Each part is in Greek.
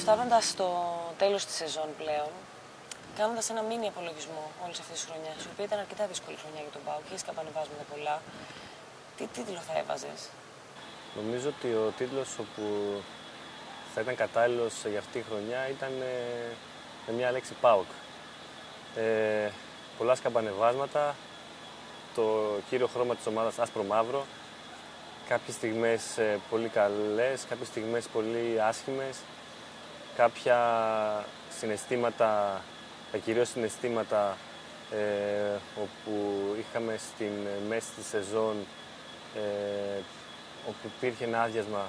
Φτάνοντας στο τέλος της σεζόν πλέον, κάνοντας ένα μίνι απολογισμό όλης αυτής της χρονιάς, η οποία ήταν αρκετά δύσκολη χρονιά για τον ΠΑΟΚ, είχε σκαμπανεβάσματα πολλά, τι τίτλο θα έβαζες? Νομίζω ότι ο τίτλος όπου θα ήταν κατάλληλος για αυτή τη χρονιά ήταν με μια λέξη ΠΑΟΚ. Πολλά σκαμπανεβάσματα, το κύριο χρώμα της ομάδας άσπρο-μαύρο, κάποιες στιγμές πολύ καλές, κάποιες στιγμές πολύ άσχημες, κάποια συναισθήματα, τα κυρίως συναισθήματα όπου είχαμε στην μέση της σεζόν, όπου υπήρχε ένα άδειασμα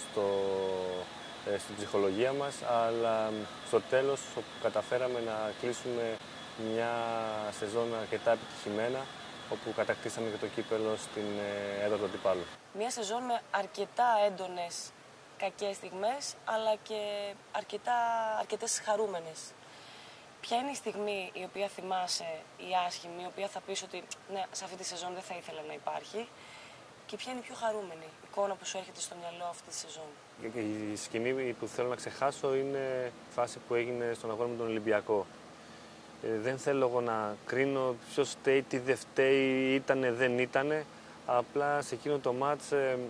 στην ψυχολογία μας, αλλά στο τέλος όπου καταφέραμε να κλείσουμε μια σεζόν αρκετά επιτυχημένα, όπου κατακτήσαμε και το κύπελλο στην έδρα του αντιπάλου. Μια σεζόν με αρκετά έντονες κακές στιγμές, αλλά και αρκετές χαρούμενες. Ποια είναι η στιγμή η οποία θυμάσαι, η άσχημη, η οποία θα πεις ότι ναι, σε αυτή τη σεζόν δεν θα ήθελα να υπάρχει, και ποια είναι η πιο χαρούμενη εικόνα που σου έρχεται στο μυαλό αυτή τη σεζόν? Η σκηνή που θέλω να ξεχάσω είναι η φάση που έγινε στον αγώνα με τον Ολυμπιακό. Δεν θέλω εγώ να κρίνω ποιος φταίει, τι δεν φταίει, ήτανε, δεν ήτανε. Απλά σε εκείνο το μάτς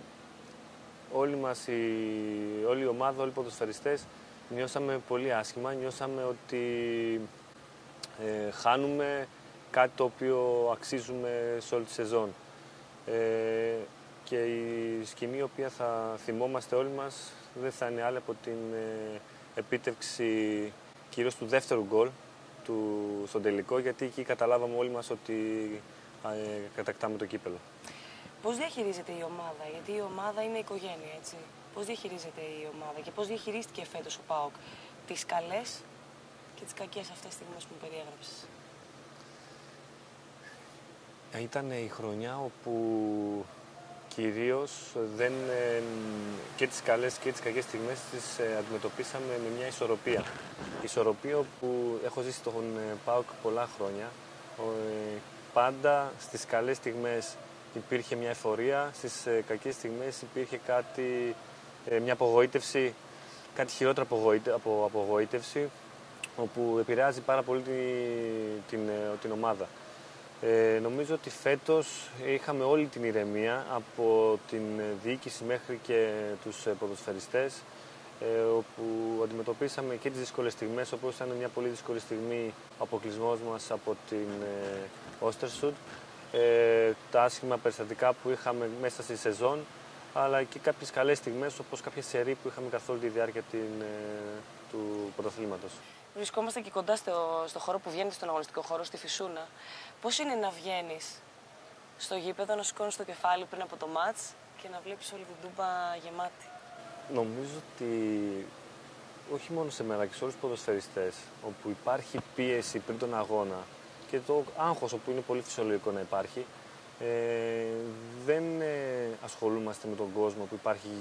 όλη η ομάδα, όλοι οι ποδοσφαιριστές νιώσαμε πολύ άσχημα. Νιώσαμε ότι χάνουμε κάτι το οποίο αξίζουμε σε όλη τη σεζόν. Και η σκηνή η οποία θα θυμόμαστε όλοι μας δεν θα είναι άλλη από την επίτευξη κυρίως του δεύτερου γκολ στον τελικό, γιατί εκεί καταλάβαμε όλοι μας ότι κατακτάμε το κύπελλο. Πώς διαχειρίζεται η ομάδα, γιατί η ομάδα είναι οικογένεια, έτσι? Πώς διαχειρίζεται η ομάδα και πώς διαχειρίστηκε φέτος ο ΠΑΟΚ τις καλές και τις κακές αυτές στιγμές που μου περιέγραψες? Ήταν η χρονιά όπου κυρίως και τις καλές και τις κακές στιγμές τις αντιμετωπίσαμε με μια ισορροπία. Ισορροπία που έχω ζήσει τον ΠΑΟΚ πολλά χρόνια. Πάντα στις καλές στιγμές υπήρχε μια εφορία, στις κακές στιγμές υπήρχε μια απογοήτευση, κάτι χειρότερο από απογοήτευση, όπου επηρεάζει πάρα πολύ την ομάδα. Νομίζω ότι φέτος είχαμε όλη την ηρεμία από την διοίκηση μέχρι και τους ποδοσφαιριστές, όπου αντιμετωπίσαμε και τις δύσκολες στιγμές, όπως ήταν μια πολύ δύσκολη στιγμή ο αποκλεισμός μας από την Östersund, τα άσχημα περιστατικά που είχαμε μέσα στη σεζόν, αλλά και κάποιες καλές στιγμές, όπως κάποια σερί που είχαμε καθ' όλη τη διάρκεια του πρωταθλήματος. Βρισκόμαστε και κοντά στο χώρο που βγαίνετε, στον αγωνιστικό χώρο, στη Φυσούνα. Πώς είναι να βγαίνεις στο γήπεδο, να σηκώνεις το κεφάλι πριν από το μάτς και να βλέπεις όλη την τούμπα γεμάτη? Νομίζω ότι όχι μόνο σε μένα και σε όλους τους ποδοσφαιριστές, όπου υπάρχει πίεση πριν τον αγώνα και το άγχος, όπου είναι πολύ φυσιολογικό να υπάρχει, δεν ασχολούμαστε με τον κόσμο που υπάρχει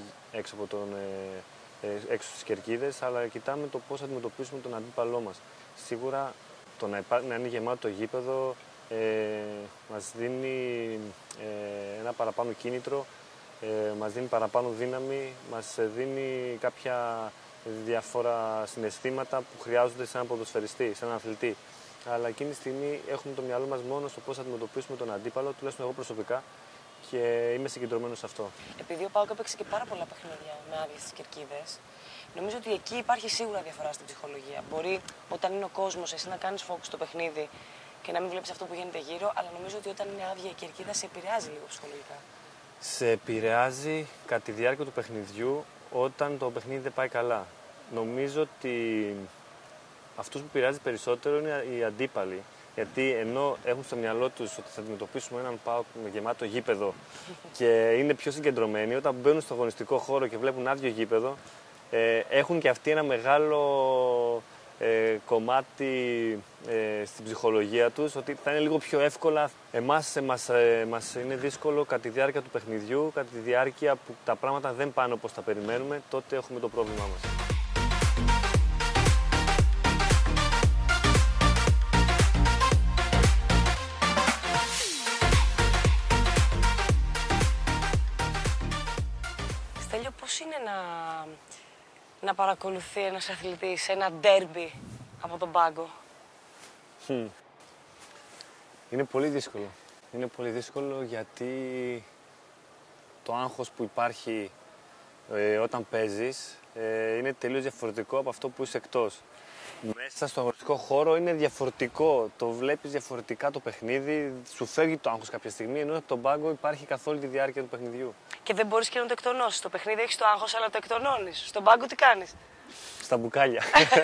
έξω στις κερκίδες, αλλά κοιτάμε το πώς θα αντιμετωπίσουμε τον αντίπαλό μας. Σίγουρα το να είναι γεμάτο το γήπεδο μας δίνει ένα παραπάνω κίνητρο, μας δίνει παραπάνω δύναμη, μας δίνει κάποια διάφορα συναισθήματα που χρειάζονται σε έναν ποδοσφαιριστή, σε έναν αθλητή. Αλλά εκείνη τη στιγμή έχουμε το μυαλό μας μόνο στο πώς θα αντιμετωπίσουμε τον αντίπαλο, τουλάχιστον εγώ προσωπικά, και είμαι συγκεντρωμένος σε αυτό. Επειδή ο ΠΑΟΚ έπαιξε και πάρα πολλά παιχνίδια με άδειες στις κερκίδες, νομίζω ότι εκεί υπάρχει σίγουρα διαφορά στην ψυχολογία. Μπορεί όταν είναι ο κόσμος, εσύ να κάνεις focus στο παιχνίδι και να μην βλέπεις αυτό που γίνεται γύρω, αλλά νομίζω ότι όταν είναι άδεια η κερκίδα σε επηρεάζει λίγο ψυχολογικά. Σε επηρεάζει κατά τη διάρκεια του παιχνιδιού όταν το παιχνίδι δεν πάει καλά. Νομίζω ότι αυτούς που επηρεάζει περισσότερο είναι οι αντίπαλοι. Γιατί ενώ έχουν στο μυαλό τους ότι θα αντιμετωπίσουμε έναν ΠΑΟΚ με γεμάτο γήπεδο και είναι πιο συγκεντρωμένοι, όταν μπαίνουν στο αγωνιστικό χώρο και βλέπουν άδειο γήπεδο, έχουν και αυτοί ένα μεγάλο κομμάτι στην ψυχολογία τους, ότι θα είναι λίγο πιο εύκολα. Μας είναι δύσκολο κατά τη διάρκεια του παιχνιδιού, κατά τη διάρκεια που τα πράγματα δεν πάνε όπως τα περιμένουμε, τότε έχουμε το πρόβλημά μας. Στέλιο, πώς είναι να παρακολουθεί ένας αθλητής ένα ντέρμπι από τον πάγκο? Είναι πολύ δύσκολο. Είναι πολύ δύσκολο γιατί το άγχος που υπάρχει όταν παίζεις είναι τελείως διαφορετικό από αυτό που είσαι εκτός. Μέσα στον αγωνιστικό χώρο είναι διαφορετικό. Το βλέπεις διαφορετικά το παιχνίδι, σου φεύγει το άγχος κάποια στιγμή, ενώ από τον πάγκο υπάρχει καθ' όλη τη διάρκεια του παιχνιδιού. Και δεν μπορείς και να το εκτονώσεις. Στο παιχνίδι έχεις το άγχος, αλλά το εκτονώνεις. Στον πάγκο τι κάνεις? Στα μπουκάλια.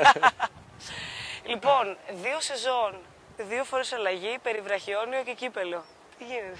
Λοιπόν, 2 σεζόν, 2 φορές αλλαγή, περιβραχιόνιο και κύπελο. Τι γίνεται?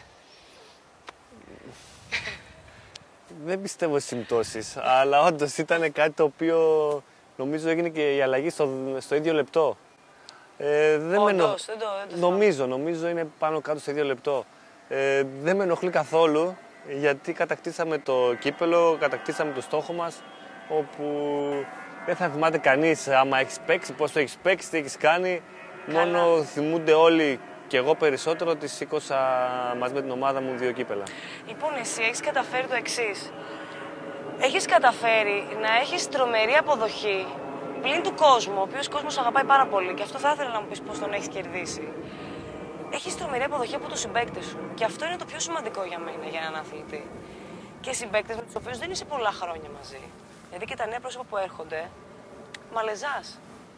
Δεν πιστεύω στις συμπτώσεις, αλλά όντως ήταν κάτι το οποίο νομίζω έγινε και η αλλαγή στο ίδιο λεπτό. Όντως, δεν το Νομίζω είναι πάνω κάτω στο ίδιο λεπτό. Δεν με ενοχλεί καθόλου, γιατί κατακτήσαμε το κύπελο, κατακτήσαμε το στόχο μας, όπου δεν θα θυμάται κανείς άμα έχεις παίξει, πώς το έχεις παίξει, τι έχεις κάνει. Καλά. Μόνο θυμούνται όλοι, και εγώ περισσότερο, ότι σήκωσα μαζί με την ομάδα μου 2 κύπελα. Λοιπόν, εσύ έχεις καταφέρει το εξής. Έχεις καταφέρει να έχεις τρομερή αποδοχή πλην του κόσμου, ο οποίος κόσμος αγαπάει πάρα πολύ, και αυτό θα ήθελα να μου πεις πώς τον έχεις κερδίσει. Έχεις τρομερή αποδοχή από τους συμπαίκτες σου. Και αυτό είναι το πιο σημαντικό για μένα, για έναν αθλητή. Και συμπαίκτες με τους οποίους δεν είσαι πολλά χρόνια μαζί. Δηλαδή και τα νέα πρόσωπα που έρχονται, μαλεζάς.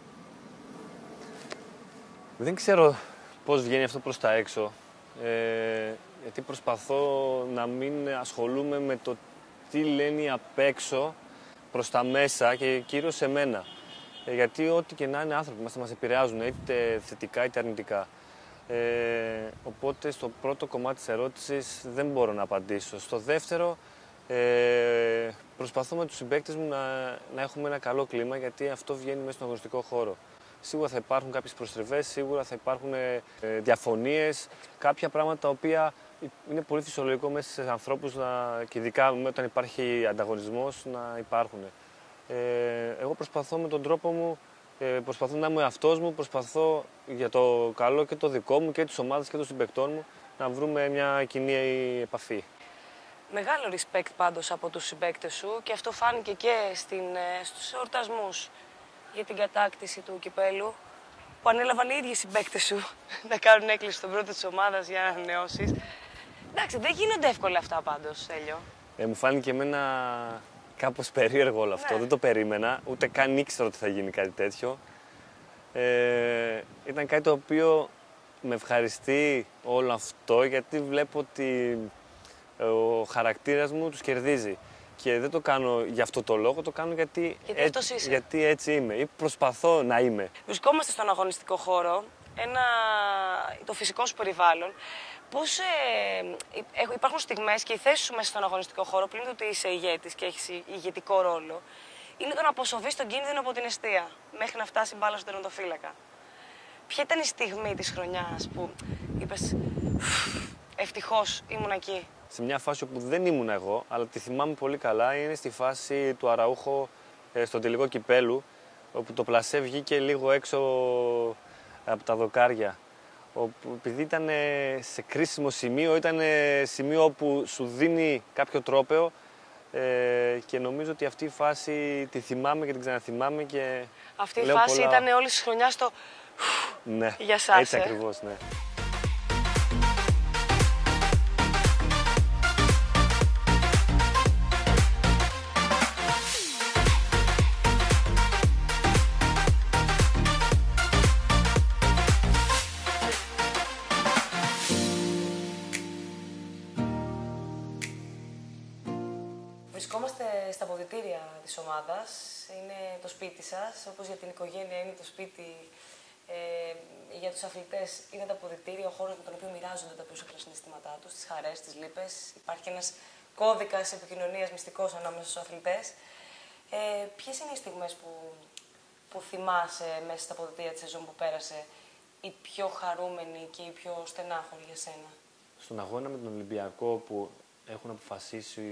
Δεν ξέρω πώς βγαίνει αυτό προς τα έξω, γιατί προσπαθώ να μην ασχολούμαι με το τι λένε απ' έξω προς τα μέσα και κυρίως σε μένα. Γιατί ό,τι και να είναι άνθρωποι μας επηρεάζουν, είτε θετικά είτε αρνητικά. Οπότε στο πρώτο κομμάτι της ερώτησης δεν μπορώ να απαντήσω. Στο δεύτερο, προσπαθώ με τους συμπαίκτες μου να έχουμε ένα καλό κλίμα, γιατί αυτό βγαίνει μέσα στον αγωνιστικό χώρο. Σίγουρα θα υπάρχουν κάποιες προστριβές, σίγουρα θα υπάρχουν διαφωνίες, κάποια πράγματα τα οποία είναι πολύ φυσιολογικό μέσα σε ανθρώπους, και ειδικά όταν υπάρχει ανταγωνισμός, να υπάρχουν. Εγώ προσπαθώ με τον τρόπο μου, προσπαθώ να είμαι ο εαυτός μου, προσπαθώ για το καλό και το δικό μου και της ομάδας και των συμπαικτών μου να βρούμε μια κοινή επαφή. Μεγάλο respect πάντως από τους συμπαίκτες σου, και αυτό φάνηκε και στους εορτασμούς για την κατάκτηση του κυπέλου, που ανέλαβαν οι ίδιοι συμπαίκτες σου να κάνουν έκκληση στον πρώτο της ομάδας για ανανεώσεις. Εντάξει, δεν γίνονται εύκολα αυτά πάντως, Τέλειο. Μου φάνηκε εμένα κάπως περίεργο όλο αυτό. Ναι. Δεν το περίμενα, ούτε καν ήξερα ότι θα γίνει κάτι τέτοιο. Ήταν κάτι το οποίο με ευχαριστεί όλο αυτό, γιατί βλέπω ότι ο χαρακτήρας μου τους κερδίζει. Και δεν το κάνω για αυτό το λόγο, το κάνω γιατί έτσι είμαι ή προσπαθώ να είμαι. Βρισκόμαστε στον αγωνιστικό χώρο, το φυσικό σου περιβάλλον. Πώς υπάρχουν στιγμές και η θέση σου μέσα στον αγωνιστικό χώρο, πλην του ότι είσαι ηγέτης και έχεις ηγετικό ρόλο, είναι το να αποσοβείς τον κίνδυνο από την εστία μέχρι να φτάσει η μπάλα στον τερματοφύλακα. Ποια ήταν η στιγμή της χρονιάς που είπες ευτυχώς ήμουν εκεί? Σε μια φάση όπου δεν ήμουν εγώ, αλλά τη θυμάμαι πολύ καλά, είναι στη φάση του Αραούχο στον τελικό κυπέλου, όπου το πλασέ βγήκε λίγο έξω από τα δοκάρια. Όπου, επειδή ήταν σε κρίσιμο σημείο, ήταν σημείο όπου σου δίνει κάποιο τρόπαιο, και νομίζω ότι αυτή η φάση τη θυμάμαι και την ξαναθυμάμαι και αυτή η φάση ήταν όλη τη χρονιά το ναι, για σας, έτσι ακριβώς, ναι. Βρισκόμαστε στα αποδυτήρια της ομάδας. Είναι το σπίτι σας, όπως για την οικογένεια είναι το σπίτι, για τους αθλητές είναι τα αποδυτήρια, ο χώρος με τον οποίο μοιράζονται τα περισσότερα συναισθήματά τους, τις χαρές, τις λύπες. Υπάρχει ένας κώδικας επικοινωνίας μυστικός ανάμεσα στους αθλητές. Ποιες είναι οι στιγμές που θυμάσαι μέσα στα αποδυτήρια της σεζόν που πέρασε, η πιο χαρούμενη και η πιο στενάχωρη για σένα? Στον αγώνα με τον Ολυμπιακό, που έχουν αποφασίσει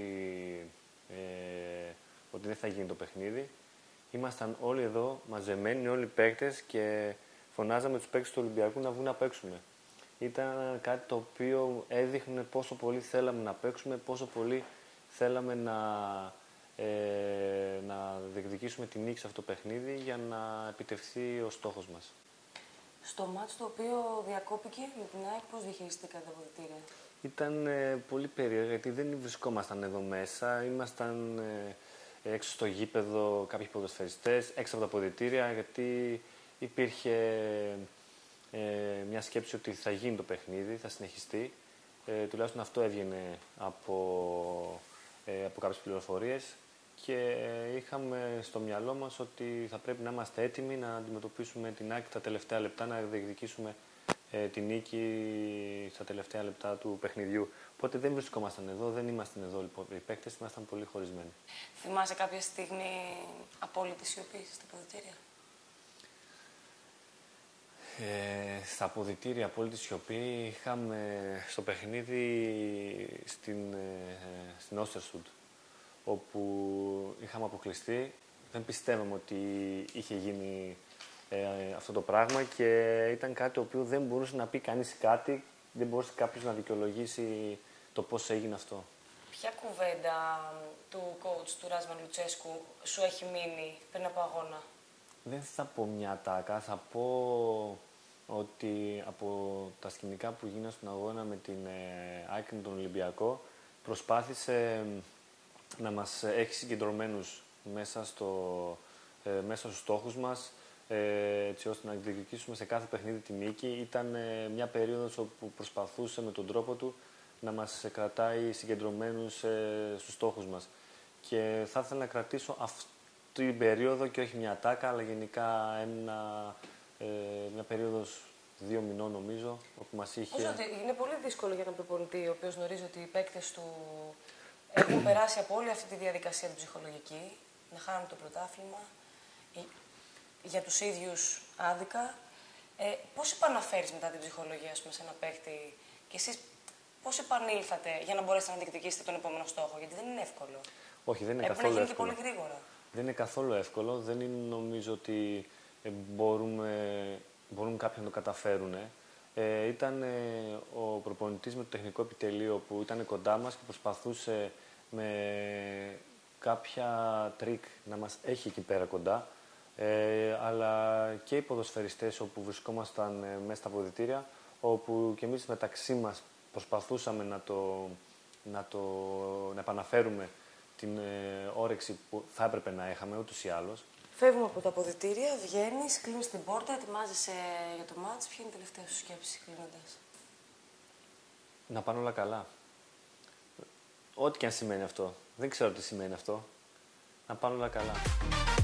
ότι δεν θα γίνει το παιχνίδι, ήμασταν όλοι εδώ μαζεμένοι, όλοι οι παίκτες, και φωνάζαμε τους παίκτες του Ολυμπιακού να βγουν να παίξουμε. Ήταν κάτι το οποίο έδειχνε πόσο πολύ θέλαμε να παίξουμε, πόσο πολύ θέλαμε να διεκδικήσουμε την νίκη σε αυτό το παιχνίδι για να επιτευχθεί ο στόχος μας. Στο μάτς το οποίο διακόπηκε με την ΑΕΚ, πώς διαχειριστήκατε τα αποδυτήρια? Ήταν πολύ περίεργο, γιατί δεν βρισκόμασταν εδώ μέσα. Ήμασταν έξω στο γήπεδο, κάποιοι ποδοσφαιριστές, έξω από τα αποδυτήρια, γιατί υπήρχε μια σκέψη ότι θα γίνει το παιχνίδι, θα συνεχιστεί. Τουλάχιστον αυτό έβγαινε από κάποιες πληροφορίες και είχαμε στο μυαλό μας ότι θα πρέπει να είμαστε έτοιμοι να αντιμετωπίσουμε την ΑΕΚ τα τελευταία λεπτά, να διεκδικήσουμε τη νίκη στα τελευταία λεπτά του παιχνιδιού. Οπότε δεν βρισκόμασταν εδώ, δεν ήμασταν εδώ λοιπόν, οι παίκτες, ήμασταν πολύ χωρισμένοι. Θυμάσαι κάποια στιγμή απόλυτη σιωπή στα αποδυτήρια? Στα αποδυτήρια απόλυτη σιωπή είχαμε στο παιχνίδι στην Όστερσουντ, όπου είχαμε αποκλειστεί. Δεν πιστεύαμε ότι είχε γίνει αυτό το πράγμα και ήταν κάτι το οποίο δεν μπορούσε να πει κανείς κάτι, δεν μπορούσε κάποιος να δικαιολογήσει το πώς έγινε αυτό. Ποια κουβέντα του coach του Ράσβαν Λουτσέσκου σου έχει μείνει πριν από αγώνα? Δεν θα πω μια τάκα, θα πω ότι από τα σκηνικά που γίνανε στον αγώνα με την ΑΕΚ και τον Ολυμπιακό προσπάθησε να μας έχει συγκεντρωμένους μέσα στους στόχους μας, έτσι ώστε να διεκδικήσουμε σε κάθε παιχνίδι τη νίκη. Ήταν μια περίοδος όπου προσπαθούσε με τον τρόπο του να μας κρατάει συγκεντρωμένους στους στόχους μας. Και θα ήθελα να κρατήσω αυτή την περίοδο και όχι μια τάκα, αλλά γενικά μια περίοδος 2 μηνών νομίζω, όπου μας είχε... Είναι πολύ δύσκολο για έναν προπονητή, ο οποίος γνωρίζει ότι οι παίκτες του έχουν περάσει από όλη αυτή τη διαδικασία την ψυχολογική, να χάνουν το πρωτάθλημα, για τους ίδιους άδικα. Πώς επαναφέρεις μετά την ψυχολογία, ας πούμε, σε ένα παίκτη και εσείς πώς επανήλθατε για να μπορέσετε να διεκδικήσετε τον επόμενο στόχο? Γιατί δεν είναι εύκολο. Όχι, δεν είναι καθόλου εύκολο. Έπρεπε να γίνει και πολύ γρήγορα. Δεν είναι καθόλου εύκολο. Δεν είναι, νομίζω ότι μπορούν κάποιοι να το καταφέρουν. Ήταν ο προπονητής με το τεχνικό επιτελείο που ήταν κοντά μας και προσπαθούσε με κάποια τρίκ να μας έχει εκεί πέρα κοντά. Αλλά και οι ποδοσφαιριστές όπου βρισκόμασταν μέσα στα αποδυτήρια, όπου και εμείς μεταξύ μας προσπαθούσαμε να επαναφέρουμε την όρεξη που θα έπρεπε να είχαμε ούτως ή άλλως. Φεύγουμε από τα αποδυτήρια, βγαίνεις, κλείνεις την πόρτα, ετοιμάζεσαι για το μάτς. Ποια είναι η τελευταία σου σκέψη κλείνοντας? Να πάνε όλα καλά. Ό,τι και αν σημαίνει αυτό. Δεν ξέρω τι σημαίνει αυτό. Να πάνε όλα καλά.